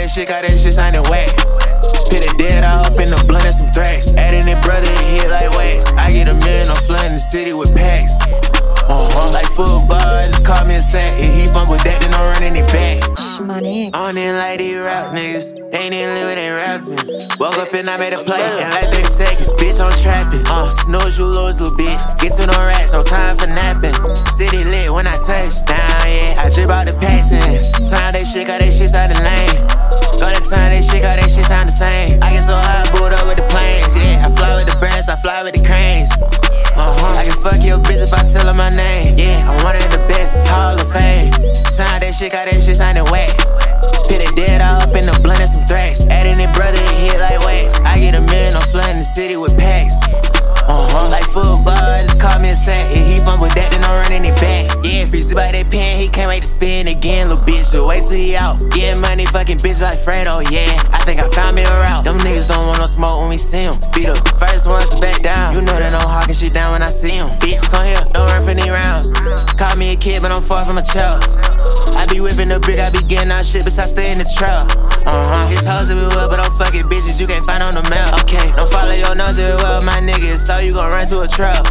that shit, got that shit sounding whack. Put it dead all up in the blunt and some thrax. Adding it, brother, it hit like wax. I get a million, I'm flooding the city with packs. Like football, just call me a sack. If he fumble that, then I'm running it back. Hmoney. I don't even like these rap niggas. They ain't even living, they rapping. Woke up and I made a play. In like 30 seconds, bitch, I'm trapping. Snooze, you lose, little bitch. Get to no rats, no time for napping. City lit when I touch down, yeah. I drip out the passing. Time that shit, got that shit sounding lame. Go to time, that shit, got that shit sound the same. I get so high, boot up with the planes, yeah. I fly with the brands, I fly with the cranes. I can fuck your bitch if I tell her my name. Yeah, I'm one of the best, Hall of Fame. Time that shit, got that shit sounding whack. Put it dead all up in the blunt and some thrax. Adding it, brother, it hit like wax. I get a million, I'm flooding the city with packs. Like football, just call me a sack. If he fumble that, then I'm running it back. Yeah, if he see by that pen, he can't wait to spin again, little bitch. So wait till he out. Getting money, fucking bitch like Fredo, yeah. I think I found me a route. Them niggas don't want no smoke when we see him. Speed up, first ones to back down. You know that I'm hawking shit down when I see him. Bitch, come here, don't run for any rounds. Call me a kid, but I'm far from a child. I be whipping the brick, I be getting out shit, but I stay in the trap. These hoes that we well, but I'm fucking bitches you can't find on the map. Okay, don't follow your nose if it well, my niggas, so you gon' run to a trap.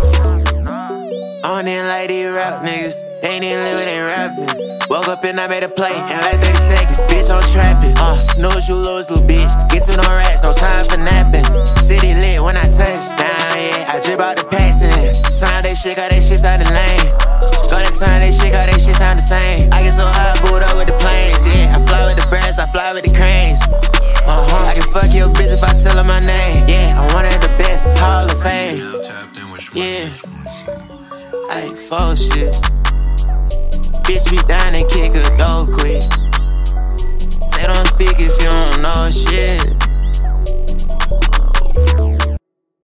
I don't even like these rap niggas, they ain't even living, they rapping. Woke up and I made a play, in like 30 seconds, bitch, I'm trapping. Snooze, you lose, little bitch. Get to no rats, no time for napping. City lit when I touch down, yeah. I drip out the passing. Time that shit, got that shit sounding lame. Go that time, that shit, got that shit sound the same. I get so high, boot up with the planes, yeah. I fly with the brands, I fly with the cranes. I can fuck your bitch if I tell her my name. Yeah, I'm one of the best, Hall of Fame. Yeah, I ain't full shit. Bitch, be down and kick a door quick. Say don't speak if you don't know shit.